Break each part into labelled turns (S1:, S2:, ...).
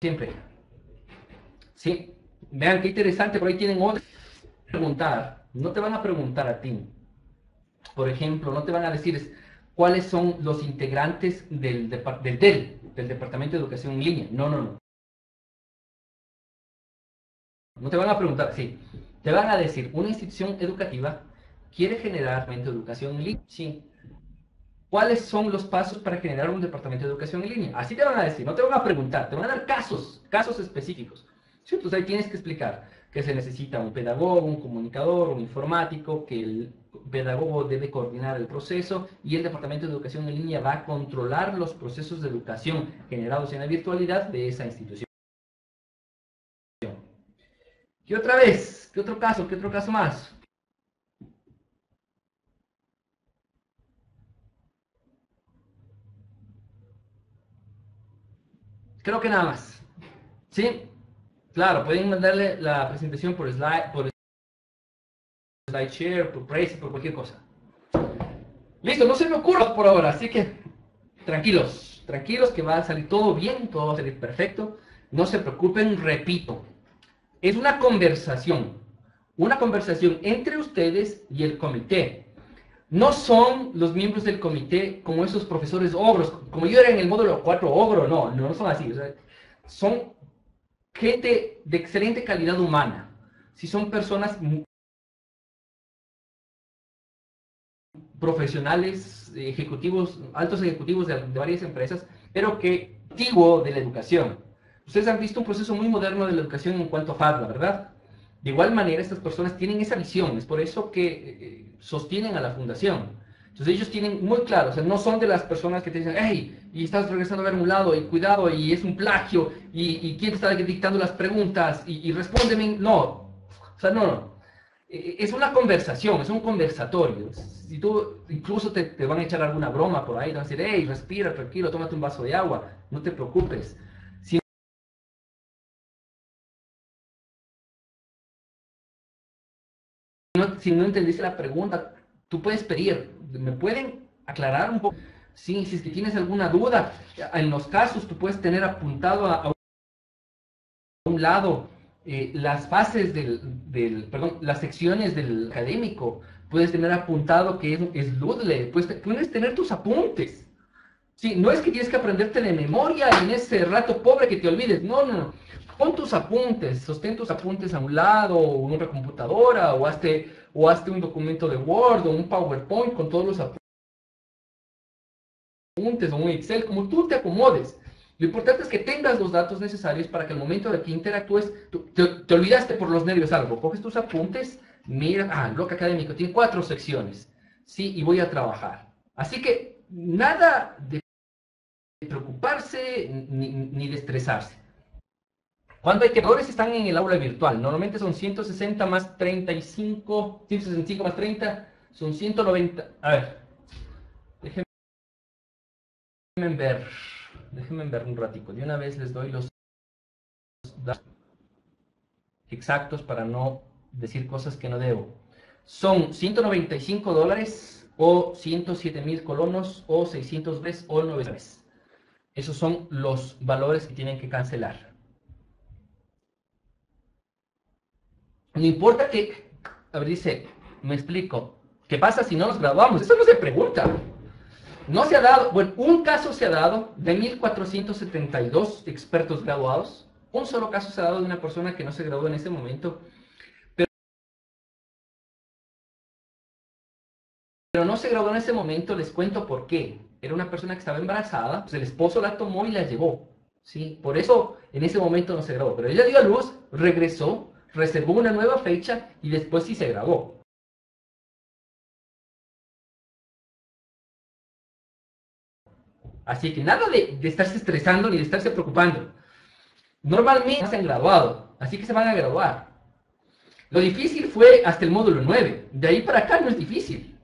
S1: siempre. Sí, vean qué interesante, por ahí tienen otra preguntar. No te van a preguntar a ti. Por ejemplo, no te van a decir cuáles son los integrantes del Departamento de Educación en Línea. No, no, no. No te van a preguntar así. Te van a decir, una institución educativa quiere generar un departamento de educación en línea. Sí. ¿Cuáles son los pasos para generar un departamento de educación en línea? Así te van a decir, no te van a preguntar, te van a dar casos específicos. ¿Sí? Entonces ahí tienes que explicar que se necesita un pedagogo, un comunicador, un informático, que el pedagogo debe coordinar el proceso y el departamento de educación en línea va a controlar los procesos de educación generados en la virtualidad de esa institución. ¿Qué otra vez? ¿Qué otro caso? ¿Qué otro caso más? Creo que nada más. ¿Sí? Claro, pueden mandarle la presentación por SlideShare, por Prezi, por cualquier cosa. Listo, no se me ocurra por ahora, así que tranquilos, tranquilos que va a salir todo bien, todo va a salir perfecto. No se preocupen, repito, es una conversación entre ustedes y el comité. No son los miembros del comité como esos profesores ogros, como yo era en el módulo 4 ogro, no, no son así. O sea, son gente de excelente calidad humana. Si son personas profesionales, ejecutivos, altos ejecutivos de varias empresas, pero que antiguo de la educación. Ustedes han visto un proceso muy moderno de la educación en cuanto a FADLA, ¿verdad? De igual manera, estas personas tienen esa visión, es por eso que sostienen a la fundación. Entonces ellos tienen muy claro, o sea, no son de las personas que te dicen, hey, y estás regresando a ver un lado, y cuidado, y es un plagio, y quién te está dictando las preguntas, y respóndeme, no, o sea, no, no. Es una conversación, es un conversatorio. Si tú incluso te van a echar alguna broma por ahí, te van a decir, hey, respira, tranquilo, tómate un vaso de agua, no te preocupes. Si no entendiste la pregunta, tú puedes pedir, me pueden aclarar un poco. Sí, si es que tienes alguna duda, en los casos tú puedes tener apuntado a un lado las fases perdón, las secciones del académico, puedes tener apuntado que es Ludle, puedes tener tus apuntes. Sí, no es que tienes que aprenderte de memoria en ese rato pobre que te olvides, no, no, no. Pon tus apuntes, sostén tus apuntes a un lado, o en una computadora, o hazte un documento de Word, o un PowerPoint con todos los apuntes, o un Excel, como tú te acomodes. Lo importante es que tengas los datos necesarios para que al momento de que interactúes, te olvidaste por los nervios algo, coges tus apuntes, mira, el bloque académico tiene 4 secciones, sí, y voy a trabajar. Así que nada de preocuparse ni de estresarse. Cuando hay quemadores están en el aula virtual, normalmente son 160 más 35, 165 más 30, son 190. A ver, déjenme ver, déjenme ver un ratico. De una vez les doy los datos exactos para no decir cosas que no debo. Son $195 o 107,000 colonos o 600 veces o 9 veces. Esos son los valores que tienen que cancelar. No importa que, a ver, dice, me explico, ¿qué pasa si no nos graduamos? Eso no se pregunta. No se ha dado, bueno, un caso se ha dado de 1,472 expertos graduados. Un solo caso se ha dado de una persona que no se graduó en ese momento, pero no se graduó en ese momento, les cuento por qué. Era una persona que estaba embarazada, pues el esposo la tomó y la llevó. ¿Sí? Por eso en ese momento no se graduó. Pero ella dio a luz, regresó, reservó una nueva fecha y después sí se graduó. Así que nada de estarse estresando ni de estarse preocupando. Normalmente se han graduado, así que se van a graduar. Lo difícil fue hasta el módulo 9. De ahí para acá no es difícil.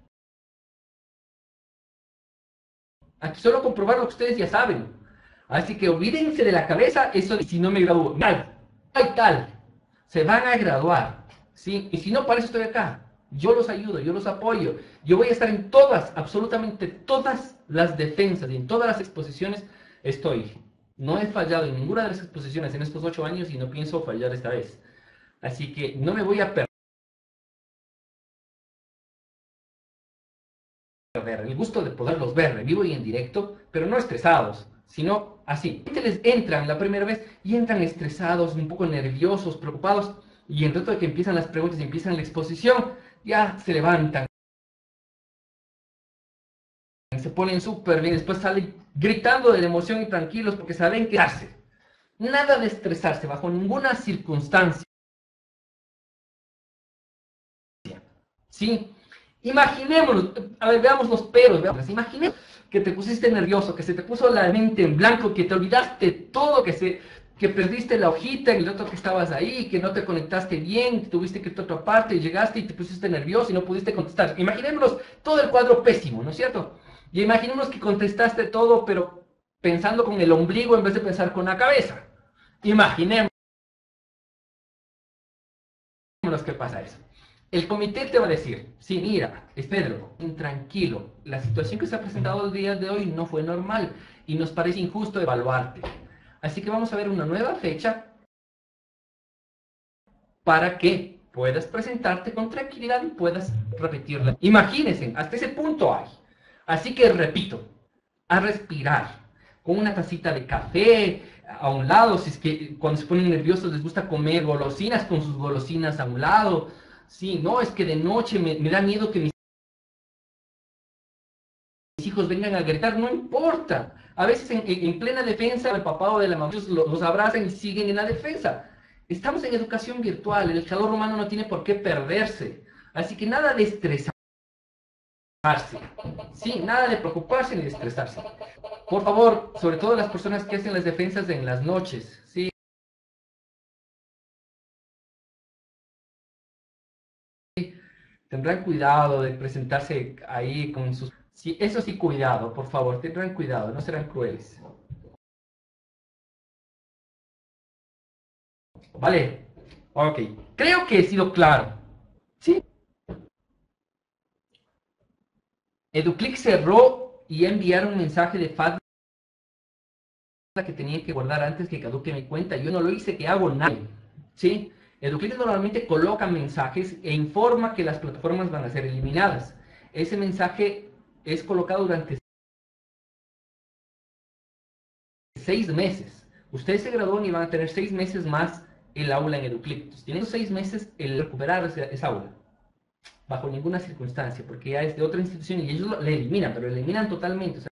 S1: Aquí solo comprobar lo que ustedes ya saben. Así que olvídense de la cabeza eso de si no me gradúo. Mal, hay tal. Se van a graduar. ¿Sí? Y si no, para eso estoy acá. Yo los ayudo, yo los apoyo. Yo voy a estar en todas, absolutamente todas las defensas y en todas las exposiciones estoy. No he fallado en ninguna de las exposiciones en estos 8 años y no pienso fallar esta vez. Así que no me voy a perder el gusto de poderlos ver en vivo y en directo, pero no estresados, sino así. Les entran la primera vez y entran estresados, un poco nerviosos, preocupados, y en rato de que empiezan las preguntas y empiezan la exposición, ya se levantan, se ponen súper bien, después salen gritando de la emoción y tranquilos porque saben quedarse. Nada de estresarse bajo ninguna circunstancia. ¿Sí? Imaginémonos, a ver, veamos los peros, veamos, imaginemos que te pusiste nervioso, que se te puso la mente en blanco, que te olvidaste todo, que perdiste la hojita en el otro que estabas ahí, que no te conectaste bien, que tuviste que ir a otra parte, y llegaste y te pusiste nervioso y no pudiste contestar. Imaginémonos todo el cuadro pésimo, ¿no es cierto? Y imaginémonos que contestaste todo, pero pensando con el ombligo en vez de pensar con la cabeza. Imaginémonos que pasa eso. El comité te va a decir, sí, mira, es Pedro, tranquilo, la situación que se ha presentado el día de hoy no fue normal y nos parece injusto evaluarte. Así que vamos a ver una nueva fecha para que puedas presentarte con tranquilidad y puedas repetirla. Imagínense, hasta ese punto hay. Así que repito, a respirar, con una tacita de café a un lado, si es que cuando se ponen nerviosos les gusta comer golosinas, con sus golosinas a un lado. Sí, no, es que de noche me da miedo que mis hijos vengan a gritar, no importa. A veces en plena defensa el papá o de la mamá los abrazan y siguen en la defensa. Estamos en educación virtual, el calor humano no tiene por qué perderse. Así que nada de estresarse, sí, nada de preocuparse ni de estresarse. Por favor, sobre todo las personas que hacen las defensas en las noches, sí, tendrán cuidado de presentarse ahí con sus... Sí, eso sí, cuidado, por favor, tendrán cuidado, no serán crueles. ¿Vale? Ok, creo que he sido claro. Sí, EduClick cerró y enviaron un mensaje de FATCA que tenía que guardar antes que caduque mi cuenta. Yo no lo hice, que hago nada. ¿Sí? EduClick normalmente coloca mensajes e informa que las plataformas van a ser eliminadas. Ese mensaje es colocado durante 6 meses. Ustedes se gradúan y van a tener 6 meses más el aula en EduClick. Entonces, tienen 6 meses el recuperar esa aula. Bajo ninguna circunstancia, porque ya es de otra institución y ellos le eliminan, pero lo eliminan totalmente. O sea,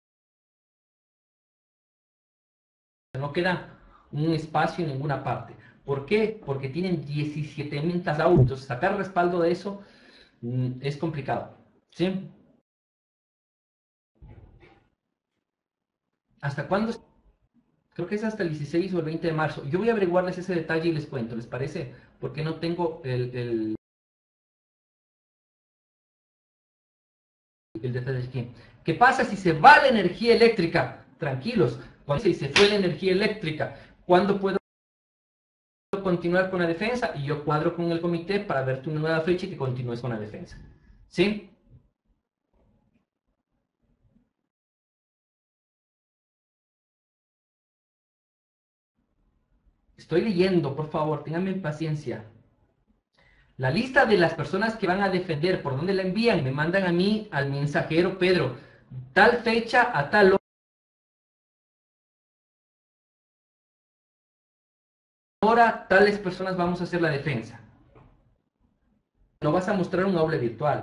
S1: no queda un espacio en ninguna parte. ¿Por qué? Porque tienen 17.000 autos. Sacar respaldo de eso es complicado. ¿Sí? ¿Hasta cuándo? Creo que es hasta el 16 o el 20 de marzo. Yo voy a averiguarles ese detalle y les cuento, ¿les parece? Porque no tengo el detalle aquí. ¿Qué pasa si se va la energía eléctrica? Tranquilos. Cuando se fue la energía eléctrica, ¿cuándo puedo continuar con la defensa? Y yo cuadro con el comité para verte una nueva fecha y que continúes con la defensa. ¿Sí? Estoy leyendo, por favor, ténganme paciencia. La lista de las personas que van a defender, por dónde la envían, me mandan a mí, al mensajero Pedro, tal fecha a tal hora, tales personas vamos a hacer la defensa. No vas a mostrar un aula virtual.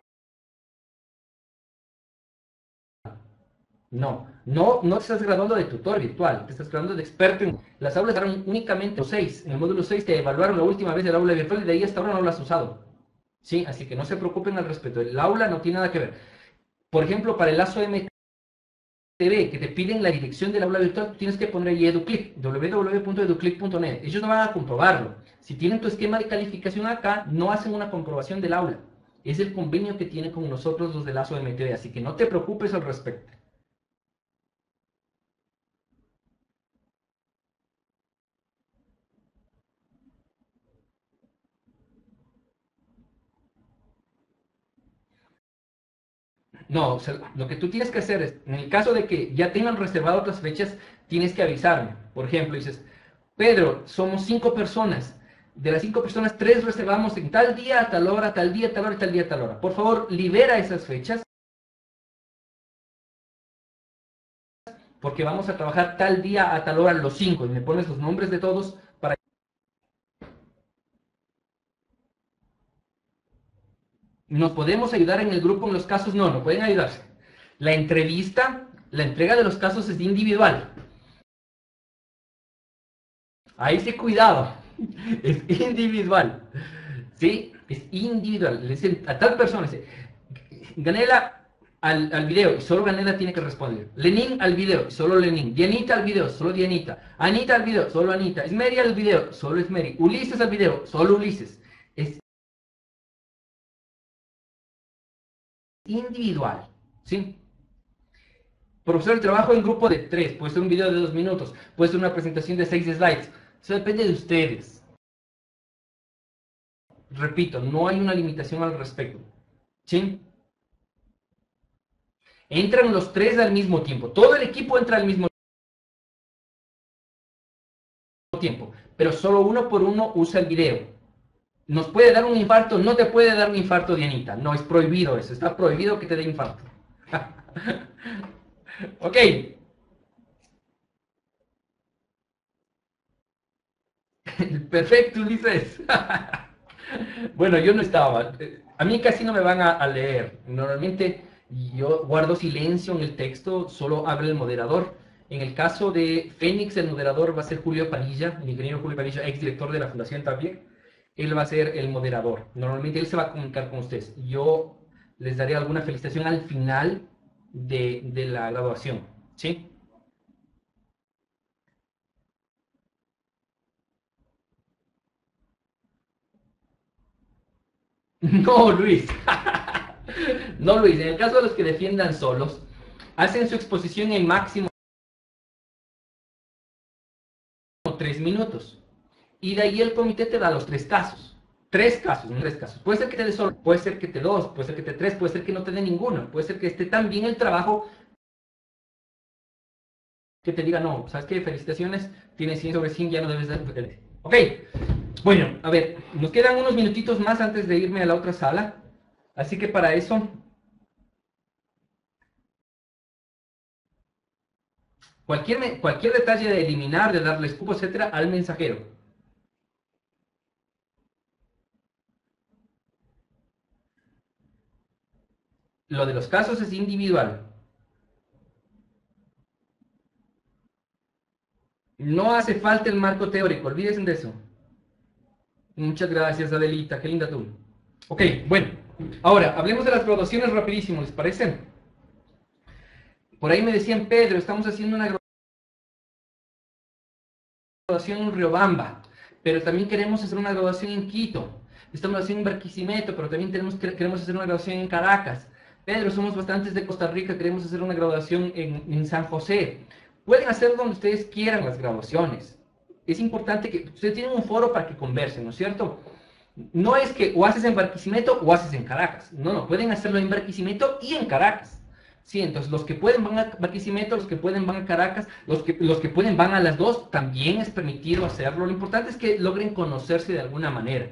S1: No, no te estás graduando de tutor virtual, te estás graduando de experto en... Las aulas eran únicamente los 6. En el módulo 6 te evaluaron la última vez el aula virtual y de ahí hasta ahora no lo has usado. Sí, así que no se preocupen al respecto. El aula no tiene nada que ver. Por ejemplo, para el ASO MTV, que te piden la dirección del aula virtual, tú tienes que poner ahí EduClick, www.educlick.net. Ellos no van a comprobarlo. Si tienen tu esquema de calificación acá, no hacen una comprobación del aula. Es el convenio que tienen con nosotros los del ASO MTV, así que no te preocupes al respecto. No, o sea, lo que tú tienes que hacer es, en el caso de que ya tengan reservado otras fechas, tienes que avisarme. Por ejemplo, dices, Pedro, somos 5 personas. De las 5 personas, 3 reservamos en tal día, a tal hora, tal día, tal hora, tal día, tal hora. Por favor, libera esas fechas porque vamos a trabajar tal día a tal hora los 5 y me pones los nombres de todos para... ¿Nos podemos ayudar en el grupo en los casos? No, no pueden ayudarse. La entrevista, la entrega de los casos es individual. Ahí sí, cuidado. Es individual. ¿Sí? Es individual. Le dicen a tal persona, dice, Ganela al video y solo Ganela tiene que responder. Lenín al video y solo Lenín. Dianita al video, solo Dianita. Anita al video, solo Anita. Esmeri al video, solo Esmeri. Ulises al video, solo Ulises. Es individual. ¿Sí? Profesor, el trabajo en grupo de 3, puede ser un video de 2 minutos, puede ser una presentación de 6 slides. Eso depende de ustedes. Repito, no hay una limitación al respecto. ¿Sí? Entran los 3 al mismo tiempo. Todo el equipo entra al mismo tiempo, pero solo uno por uno usa el video. ¿Nos puede dar un infarto? No te puede dar un infarto, Dianita. No, es prohibido eso. Está prohibido que te dé infarto. Ok. Perfecto, Ulises. Bueno, yo no estaba. A mí casi no me van a leer. Normalmente yo guardo silencio en el texto, solo habla el moderador. En el caso de Fénix, el moderador va a ser Julio Padilla, el ingeniero Julio Padilla, exdirector de la Fundación Tapiec. Él va a ser el moderador. Normalmente él se va a comunicar con ustedes. Yo les daré alguna felicitación al final de la graduación. ¿Sí? No, Luis. No, Luis. En el caso de los que defiendan solos, hacen su exposición en máximo 3 minutos. Y de ahí el comité te da los 3 casos. 3 casos, no 3 casos. Puede ser que te dé solo, puede ser que te dé 2, puede ser que te dé 3, puede ser que no te dé ninguno. Puede ser que esté tan bien el trabajo que te diga, no, ¿sabes qué? Felicitaciones, tienes 100 sobre 100, ya no debes dar. Ok, bueno, a ver, nos quedan unos minutitos más antes de irme a la otra sala. Así que para eso, cualquier detalle de eliminar, de darle cupo, etcétera, al mensajero. Lo de los casos es individual. No hace falta el marco teórico, olvídense de eso. Muchas gracias, Adelita, qué linda tú. Ok, bueno, ahora hablemos de las graduaciones rapidísimo, ¿les parece? Por ahí me decían, Pedro, estamos haciendo una graduación en Riobamba, pero también queremos hacer una graduación en Quito. Estamos haciendo en Barquisimeto, pero también queremos hacer una graduación en Caracas. Pedro, somos bastantes de Costa Rica, queremos hacer una graduación en San José. Pueden hacer donde ustedes quieran las graduaciones. Es importante que ustedes tienen un foro para que conversen, ¿no es cierto? No es que o haces en Barquisimeto o haces en Caracas. No, no, pueden hacerlo en Barquisimeto y en Caracas. Sí, entonces los que pueden van a Barquisimeto, los que pueden van a Caracas, los que pueden van a las dos, también es permitido hacerlo. Lo importante es que logren conocerse de alguna manera.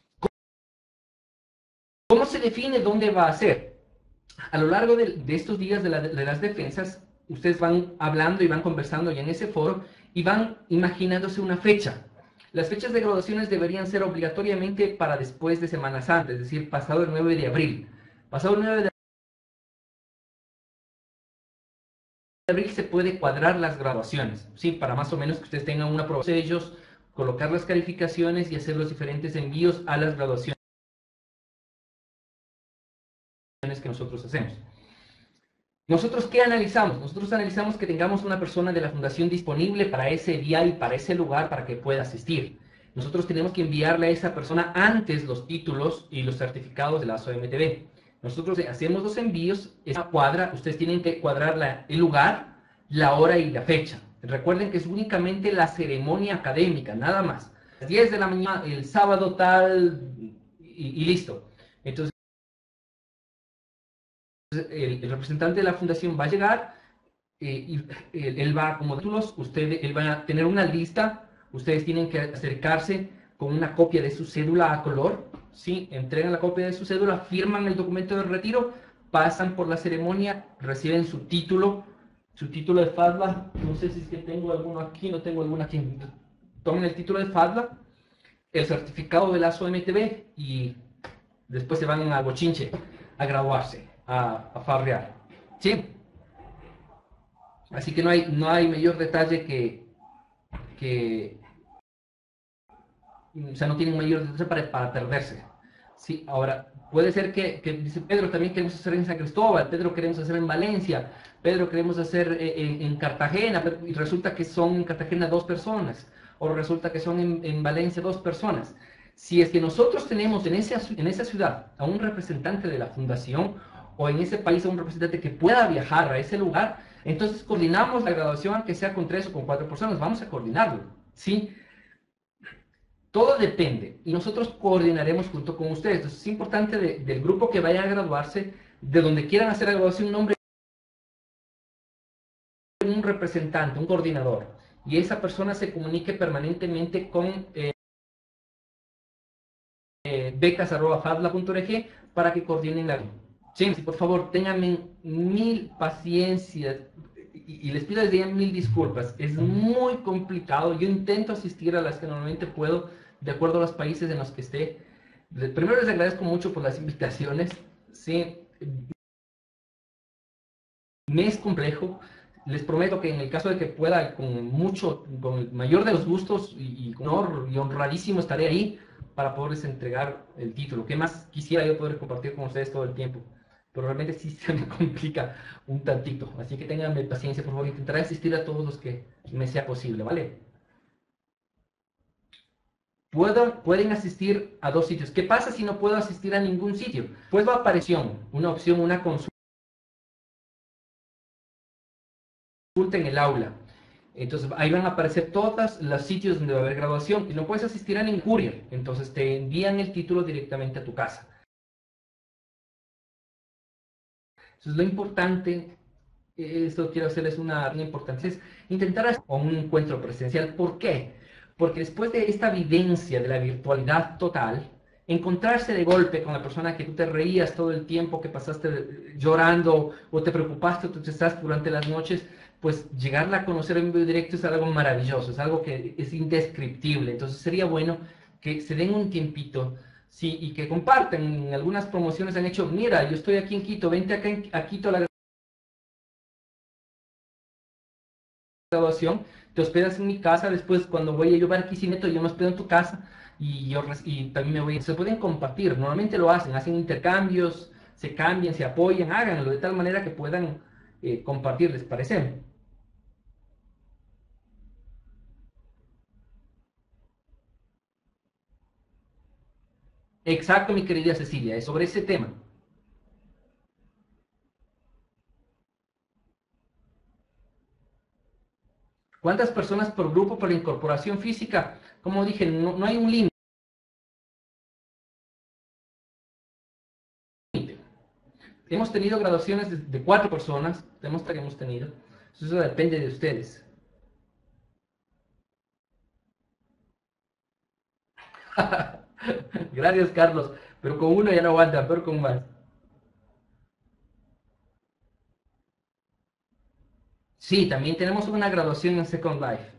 S1: ¿Cómo se define dónde va a ser? A lo largo de estos días de las defensas, ustedes van hablando y van conversando ya en ese foro y van imaginándose una fecha. Las fechas de graduaciones deberían ser obligatoriamente para después de Semana Santa, es decir, pasado el 9 de abril. Pasado el 9 de abril se puede cuadrar las graduaciones, ¿sí? Para más o menos que ustedes tengan una aprobación de ellos, colocar las calificaciones y hacer los diferentes envíos a las graduaciones que nosotros hacemos. ¿Nosotros qué analizamos? Nosotros analizamos que tengamos una persona de la fundación disponible para ese día y para ese lugar para que pueda asistir. Nosotros tenemos que enviarle a esa persona antes los títulos y los certificados de la SOMTV. Nosotros hacemos los envíos, esa cuadra, ustedes tienen que cuadrar el lugar, la hora y la fecha. Recuerden que es únicamente la ceremonia académica, nada más. A las 10 de la mañana, el sábado tal, y listo. Entonces, el representante de la fundación va a llegar, y él va a acomodar títulos, él va a tener una lista, ustedes tienen que acercarse con una copia de su cédula a color, ¿sí? Entregan la copia de su cédula, firman el documento de retiro, pasan por la ceremonia, reciben su título de FADLA, no sé si es que tengo alguno aquí, no tengo alguno aquí, tomen el título de FADLA, el certificado de lazo MTB y después se van a Bochinche a graduarse, a farrear, ¿sí? Así que no hay mayor detalle que o sea, no tienen mayor detalle para perderse. Sí, ahora, puede ser que dice Pedro, también queremos hacer en San Cristóbal, Pedro queremos hacer en Valencia, Pedro queremos hacer en Cartagena, y resulta que son en Cartagena 2 personas, o resulta que son en Valencia 2 personas. Si es que nosotros tenemos en esa ciudad a un representante de la fundación, o en ese país a un representante que pueda viajar a ese lugar, entonces coordinamos la graduación, aunque sea con 3 o con 4 personas, vamos a coordinarlo, ¿sí? Todo depende y nosotros coordinaremos junto con ustedes. Entonces es importante del grupo que vaya a graduarse, de donde quieran hacer la graduación, un nombre, un representante, un coordinador. Y esa persona se comunique permanentemente con becas@fadla.org para que coordinen la... Sí, por favor, ténganme mil paciencias y les pido desde ya mil disculpas. Es muy complicado. Yo intento asistir a las que normalmente puedo, de acuerdo a los países en los que esté. Primero les agradezco mucho por las invitaciones. Sí, me es complejo. Les prometo que en el caso de que pueda, con el mayor de los gustos y con honor y honradísimo estaré ahí para poderles entregar el título. ¿Qué más quisiera yo poder compartir con ustedes todo el tiempo? Pero realmente sí se me complica un tantito. Así que ténganme paciencia, por favor. Intentaré asistir a todos los que me sea posible, ¿vale? Pueden asistir a 2 sitios. ¿Qué pasa si no puedo asistir a ningún sitio? Pues va a aparecer una opción, una consulta en el aula. Entonces ahí van a aparecer todos los sitios donde va a haber graduación y no puedes asistir a ningún courier. Entonces te envían el título directamente a tu casa. Entonces lo importante, esto quiero hacerles una importancia, es intentar hacer un encuentro presencial. ¿Por qué? Porque después de esta vivencia de la virtualidad total, encontrarse de golpe con la persona que tú te reías todo el tiempo, que pasaste llorando o te preocupaste o te estresaste durante las noches, pues llegarla a conocer en vivo y directo es algo maravilloso, es algo que es indescriptible. Entonces sería bueno que se den un tiempito, sí, y que comparten. En algunas promociones han hecho, mira, yo estoy aquí en Quito, vente acá a Quito a la graduación, te hospedas en mi casa, después cuando voy a llevar Barquisimeto yo me hospedo en tu casa y también me voy. Se pueden compartir, normalmente lo hacen intercambios, se cambian, se apoyan, háganlo de tal manera que puedan compartir, ¿les parece? Exacto, mi querida Cecilia, es sobre ese tema. ¿Cuántas personas por grupo por incorporación física? Como dije, no hay un límite. Hemos tenido graduaciones de 4 personas, hemos tenido. Eso depende de ustedes. Gracias, Carlos. Pero con uno ya no aguanta, pero con más. Sí, también tenemos una graduación en Second Life.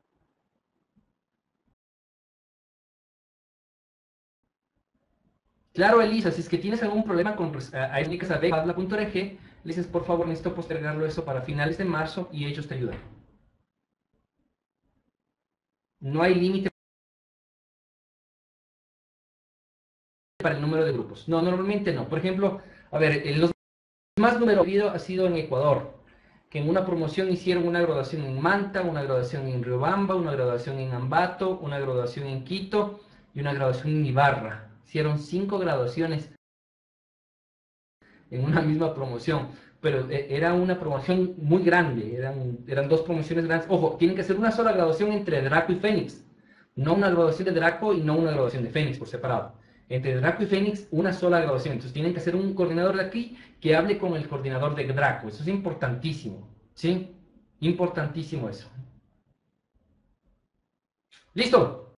S1: Claro, Elisa, si es que tienes algún problema con ahí indicas a becas.org, le dices, por favor, necesito postergarlo eso para finales de marzo y ellos te ayudan. No hay límite para el número de grupos. No, normalmente no. Por ejemplo, a ver, los más número habido ha sido en Ecuador, que en una promoción hicieron una graduación en Manta, una graduación en Riobamba, una graduación en Ambato, una graduación en Quito y una graduación en Ibarra. Hicieron 5 graduaciones en una misma promoción, pero era una promoción muy grande, eran 2 promociones grandes. Ojo, tienen que ser una sola graduación entre Draco y Fénix, no una graduación de Draco y no una graduación de Fénix por separado. Entre Draco y Fénix, una sola graduación. Entonces tienen que hacer un coordinador de aquí que hable con el coordinador de Draco. Eso es importantísimo. ¿Sí? Importantísimo eso. ¿Listo?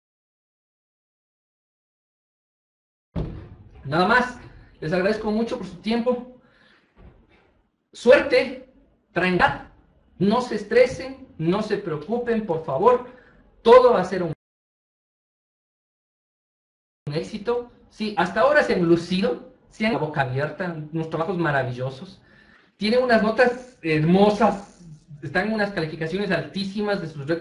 S1: Nada más. Les agradezco mucho por su tiempo. Suerte. Tranquilidad. No se estresen. No se preocupen, por favor. Todo va a ser un éxito. Sí, hasta ahora se han lucido. Se han la boca abierta. Unos trabajos maravillosos. Tienen unas notas hermosas. Están en unas calificaciones altísimas de sus récords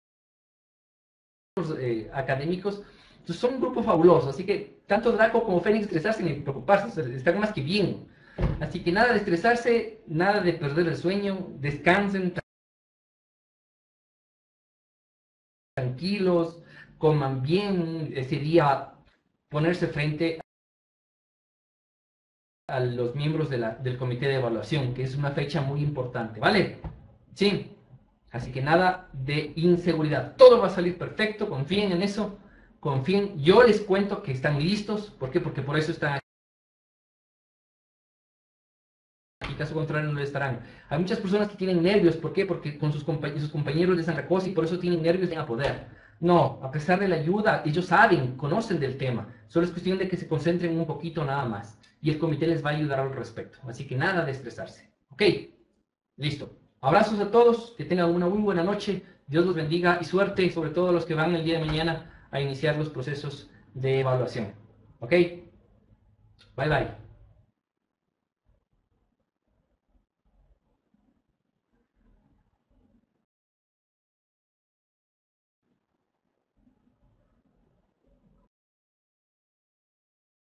S1: académicos. Entonces son un grupo fabuloso, así que tanto Draco como Fénix estresarse ni preocuparse, están más que bien. Así que nada de estresarse, nada de perder el sueño, descansen tranquilos, coman bien, ese día ponerse frente a los miembros del comité de evaluación, que es una fecha muy importante, ¿vale? Sí, así que nada de inseguridad, todo va a salir perfecto, confíen en eso, confíen, yo les cuento que están listos, ¿por qué? Porque por eso están aquí, caso contrario no lo estarán. Hay muchas personas que tienen nervios, ¿por qué? Porque con sus compañeros les han recogido y por eso tienen nervios de a poder. No, a pesar de la ayuda, ellos saben, conocen del tema, solo es cuestión de que se concentren un poquito nada más y el comité les va a ayudar al respecto, así que nada de estresarse, ¿ok? Listo. Abrazos a todos, que tengan una muy buena noche, Dios los bendiga y suerte, sobre todo a los que van el día de mañana a iniciar los procesos de evaluación. ¿Ok? Bye bye.